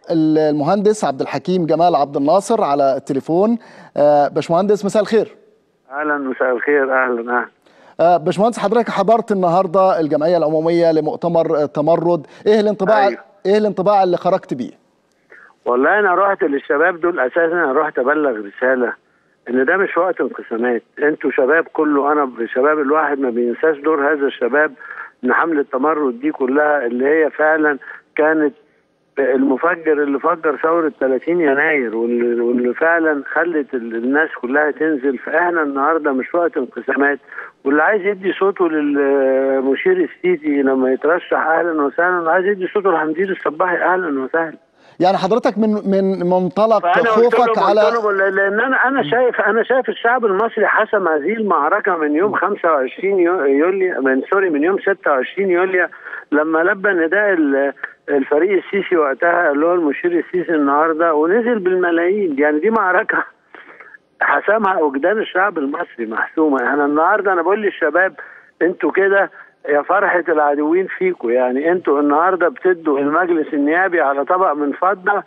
المهندس عبد الحكيم جمال عبد الناصر على التليفون. باشمهندس مساء الخير. اهلا، مساء الخير. اهلا. باشمهندس، حضرتك حضرت النهارده الجمعيه العموميه لمؤتمر التمرد، ايه الانطباع؟ أيوه. ايه الانطباع اللي خرجت بيه؟ والله انا رحت للشباب دول اساسا، انا رحت ابلغ رساله ان ده مش وقت انقسامات، انتوا شباب كله، انا شباب الواحد ما بينساش دور هذا الشباب ان حمله التمرد دي كلها اللي هي فعلا كانت المفجر اللي فجر ثوره 30 يناير واللي فعلا خلت الناس كلها تنزل. فاحنا النهارده مش وقت انقسامات، واللي عايز يدي صوته للمشير السيسي لما يترشح اهلا وسهلا، واللي عايز يدي صوته لحمدين الصباحي اهلا وسهلا. يعني حضرتك من منطلق خوفك على لان انا شايف الشعب المصري حسم هذه المعركه من يوم 25 يوليو، من يوم 26 يوليو لما لبى نداء الفريق السيسي وقتها اللي هو المشير السيسي النهارده، ونزل بالملايين. يعني دي معركه حسمها وجدان الشعب المصري محسومه. انا النهارده انا بقول للشباب انتوا كده يا فرحة العدوين فيكم، يعني انتوا النهارده بتدوا المجلس النيابي على طبق من فضة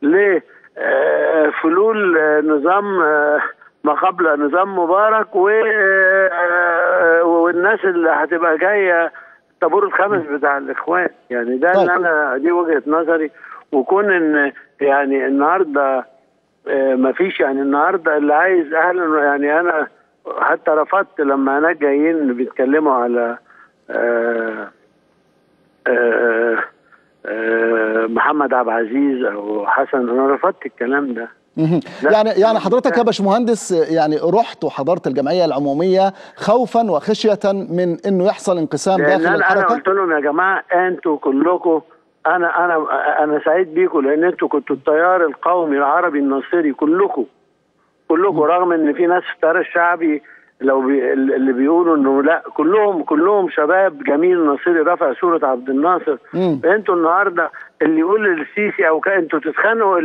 لفلول نظام ما قبل نظام مبارك والناس اللي هتبقى جايه الطابور الخامس بتاع الاخوان. يعني ده اللي انا دي وجهة نظري. وكون ان يعني النهارده ما فيش، يعني النهارده اللي عايز اهلا، يعني انا حتى رفضت لما هناك جايين بيتكلموا على محمد عبد العزيز او حسن، انا رفضت الكلام ده. يعني حضرتك يا باشمهندس يعني رحت وحضرت الجمعيه العموميه خوفا وخشيه من انه يحصل انقسام داخل الحركه؟ انا قلت لهم يا جماعه انتوا كلكم، انا سعيد بيكم لان انتوا كنتوا التيار القومي العربي الناصري كلكم رغم ان في ناس في التيار الشعبي اللي بيقولوا انه لا، كلهم شباب جميل ناصري رفع صوره عبد الناصر. انتوا النهارده اللي يقول للسيسي او انتوا تتخانقوا،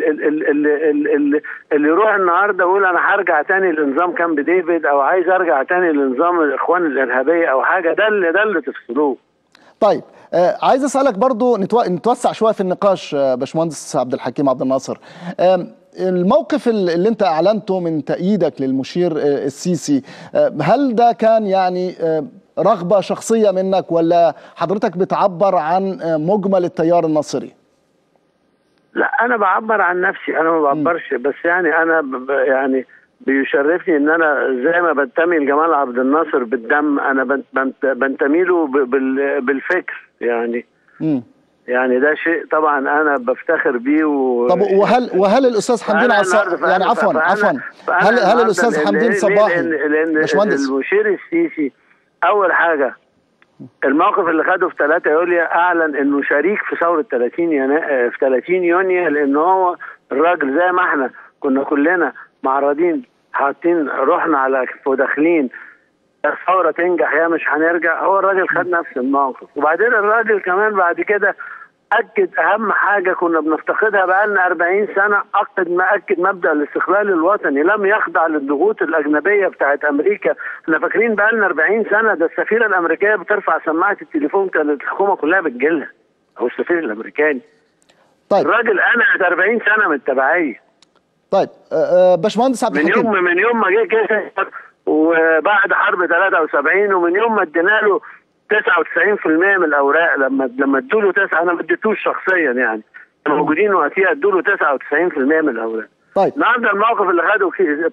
اللي يروح النهارده يقول انا هرجع تاني لنظام كامب ديفيد او عايز ارجع تاني لنظام الاخوان الارهابيه او حاجه، ده اللي تفصلوه. طيب عايز اسالك برضو نتوسع شويه في النقاش باشمهندس عبد الحكيم عبد الناصر. الموقف اللي انت اعلنته من تأييدك للمشير السيسي، هل ده كان يعني رغبة شخصية منك ولا حضرتك بتعبر عن مجمل التيار الناصري؟ لا، انا بعبر عن نفسي، انا ما بعبرش، بس يعني انا يعني بيشرفني ان انا زي ما بنتمي لجمال عبد الناصر بالدم، انا بنتمي له بالفكر يعني. يعني ده شيء طبعا انا بفتخر بيه. طب وهل الاستاذ حمدين يعني عفوا هل الاستاذ حمدين صباحي لان المشير السيسي اول حاجه الموقف اللي خده في 3 يوليو اعلن انه شريك في ثوره 30 يونيو، لان هو الراجل زي ما احنا كنا كلنا معرضين حاطين روحنا على وداخلين الثوره تنجح يا مش هنرجع، هو الراجل خد نفس الموقف. وبعدين الراجل كمان بعد كده أكد أهم حاجة كنا بنفتقدها بقالنا 40 سنة، أكد مبدأ الاستقلال الوطني، لم يخضع للضغوط الأجنبية بتاعت أمريكا. احنا فاكرين بقالنا 40 سنة ده السفيرة الأمريكية بترفع سماعة التليفون كانت الحكومة كلها بتجيلها، أو السفير الأمريكاني. طيب الراجل أنا 40 سنة من التبعية. طيب باشمهندس عبد الحكيم، من يوم ما جه كده وبعد حرب 73 ومن يوم ما ادينا له 99% من الاوراق، لما ادوا له 9 انا ما اديتوش شخصيا، يعني موجودين وقتها ادوا له 99% من الاوراق. طيب النهارده الموقف اللي خده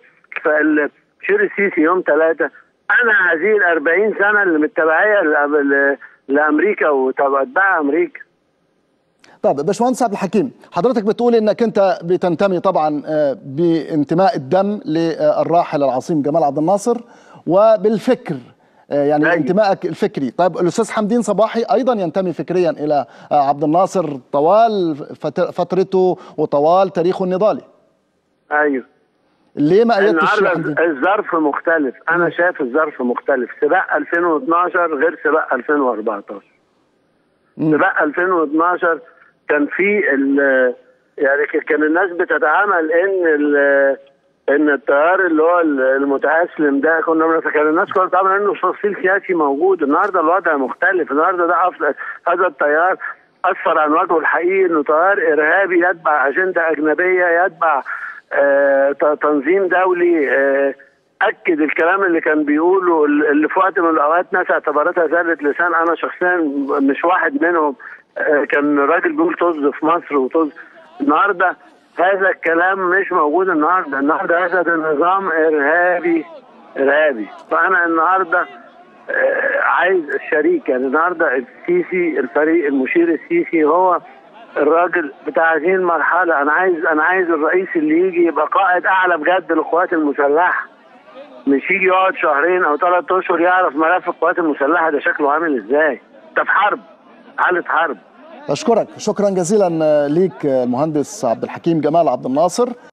المشير السيسي يوم 3، انا هذه ال 40 سنه اللي متبعيه لامريكا واتباع امريكا. طب باشمهندس عبد الحكيم، حضرتك بتقول انك انت بتنتمي طبعا بانتماء الدم للراحل العظيم جمال عبد الناصر وبالفكر، يعني انتمائك الفكري. طيب الاستاذ حمدين صباحي ايضا ينتمي فكريا الى عبد الناصر طوال فترته وطوال تاريخه النضالي. ايوه. ليه ما ايدتش حمدين؟ الظرف مختلف، انا شايف الظرف مختلف. سباق 2012 غير سباق 2014. سباق 2012 كان في يعني كان الناس بتتعامل ان التيار اللي هو المتأسلم ده كان الناس كانت بتتعامل انه فصيل سياسي موجود. النهارده الوضع مختلف، النهارده ده هذا التيار اسفر عن وجهه الحقيقي انه تيار ارهابي يتبع اجنده اجنبيه، يتبع تنظيم دولي. اكد الكلام اللي كان بيقوله، اللي في وقت من الاوقات ناس اعتبرتها زلة لسان، انا شخصيا مش واحد منهم. كان راجل بيقول طز في مصر وطز. النهارده هذا الكلام مش موجود. النهارده هذا نظام ارهابي. فانا النهارده عايز الشريك، يعني النهارده السيسي، الفريق المشير السيسي هو الراجل بتاع هذه المرحله. انا عايز الرئيس اللي يجي يبقى قائد اعلى بجد للقوات المسلحه، مش يجي يقعد شهرين او 3 اشهر يعرف ملف القوات المسلحه ده شكله عامل ازاي. ده في حرب، حاله حرب. بشكرك شكرا جزيلا ليك المهندس عبد الحكيم جمال عبد الناصر.